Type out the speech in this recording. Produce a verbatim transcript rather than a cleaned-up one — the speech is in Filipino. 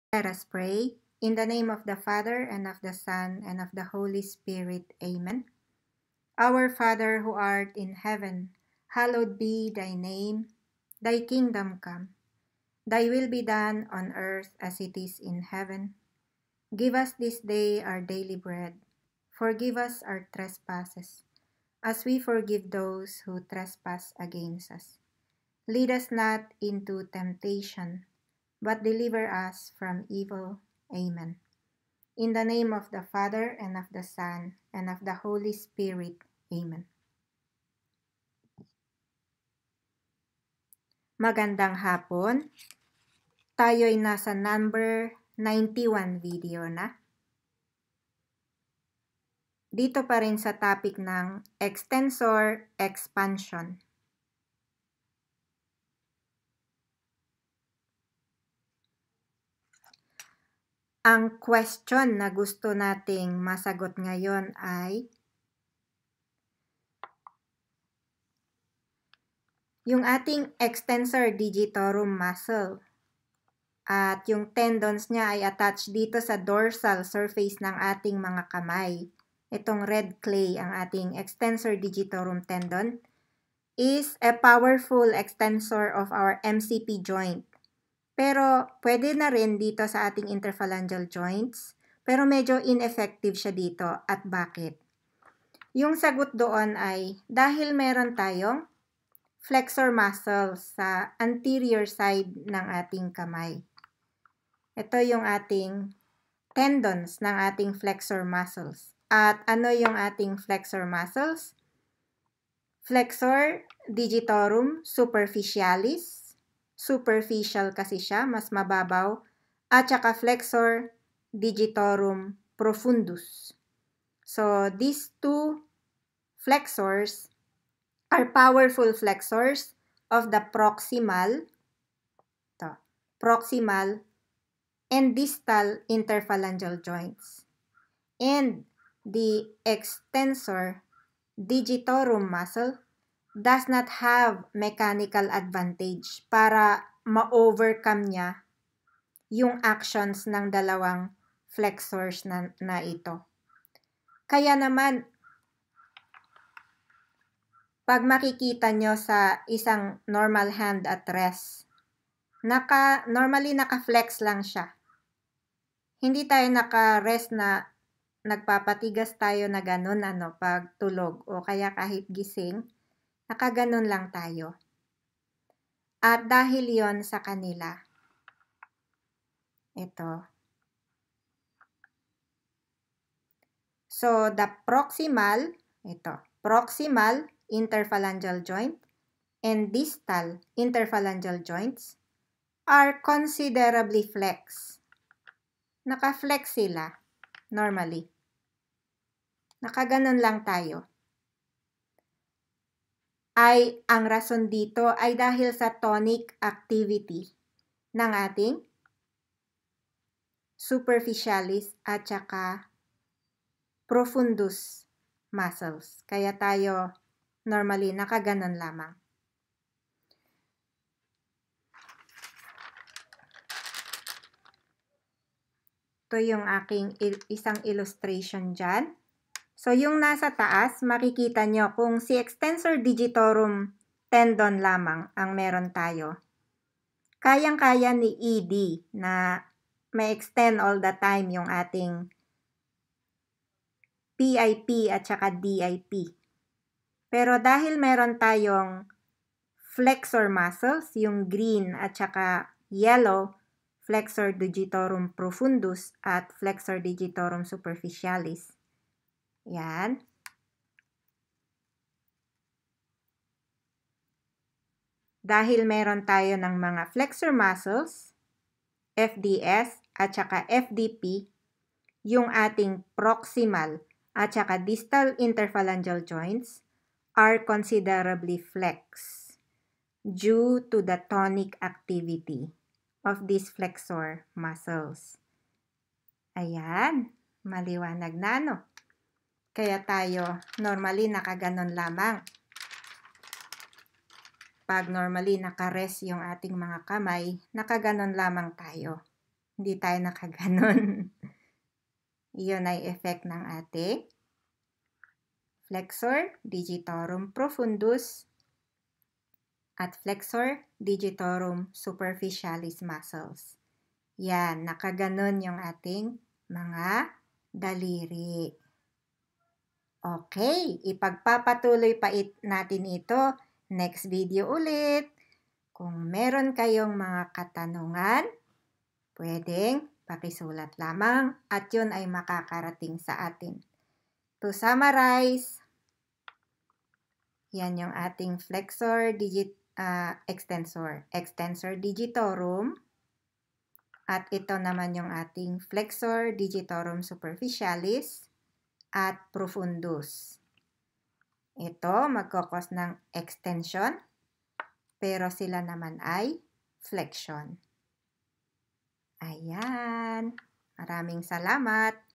Let us pray. In the name of the Father, and of the Son, and of the Holy Spirit. Amen. Our Father who art in heaven, hallowed be thy name. Thy kingdom come. Thy will be done on earth as it is in heaven. Give us this day our daily bread. Forgive us our trespasses, as we forgive those who trespass against us. Lead us not into temptation, but deliver us from evil. Amen. In the name of the Father, and of the Son, and of the Holy Spirit. Amen. Magandang hapon. Tayo'y nasa number ninety-one video na. Dito pa rin sa topic ng extensor expansion. Ang question na gusto nating masagot ngayon ay yung ating extensor digitorum muscle at yung tendons niya ay attached dito sa dorsal surface ng ating mga kamay. Itong red clay, ang ating extensor digitorum tendon, is a powerful extensor of our M C P joint. Pero pwede na rin dito sa ating interphalangeal joints, pero medyo ineffective siya dito. At bakit? Yung sagot doon ay dahil meron tayong flexor muscles sa anterior side ng ating kamay. Ito yung ating tendons ng ating flexor muscles. At ano yung ating flexor muscles? Flexor digitorum superficialis. Superficial kasi siya, mas mababaw. At saka flexor digitorum profundus. So, these two flexors are powerful flexors of the proximal, to, proximal and distal interphalangeal joints. And the extensor digitorum muscle does not have mechanical advantage para ma-overcome niya yung actions ng dalawang flexors na, na ito. Kaya naman, pag makikita nyo sa isang normal hand at rest, naka, normally naka-flex lang siya. Hindi tayo naka-rest na nagpapatigas tayo na ganun ano, pag tulog o kaya kahit gising. Nakaganon lang tayo. At dahil yon sa kanila, ito. So, the proximal, ito, proximal interphalangeal joint and distal interphalangeal joints are considerably flexed. Naka-flex sila, normally. Nakaganon lang tayo. Ay ang rason dito ay dahil sa tonic activity ng ating superficialis at saka profundus muscles. Kaya tayo normally nakaganon lamang. Ito yung aking il- isang illustration dyan. So, yung nasa taas, makikita nyo kung si extensor digitorum tendon lamang ang meron tayo. Kayang-kaya ni E D na may extend all the time yung ating P I P at saka D I P. Pero dahil meron tayong flexor muscles, yung green at saka yellow, flexor digitorum profundus at flexor digitorum superficialis. Yan. Dahil meron tayo ng mga flexor muscles, F D S at saka F D P, yung ating proximal at saka distal interphalangeal joints are considerably flexed due to the tonic activity of these flexor muscles. Ayan, maliwanag na no? Kaya tayo normally nakaganon lamang. Pag normally nakarest yung ating mga kamay, nakaganon lamang tayo. Hindi tayo nakaganon. Iyon ay effect ng ating flexor digitorum profundus at flexor digitorum superficialis muscles. Yan, nakaganon yung ating mga daliri. Okay, ipagpapatuloy pa it natin ito next video ulit. Kung meron kayong mga katanungan, pwedeng pakisulat lamang at yun ay makakarating sa atin. To summarize, yan yung ating flexor digit, uh, extensor, extensor digitorum. At ito naman yung ating flexor digitorum superficialis at profundus. Ito magkakos ng extension, pero sila naman ay flexion. Ayan. Maraming salamat.